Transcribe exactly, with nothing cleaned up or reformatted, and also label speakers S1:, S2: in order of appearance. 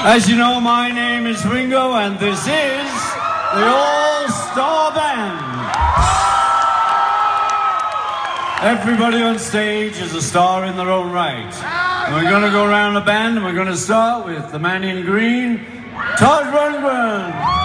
S1: As you know, my name is Ringo, and this is the All-Star Band. Everybody on stage is a star in their own right. And we're going to go around the band, and we're going to start with the man in green, Todd Rundgren.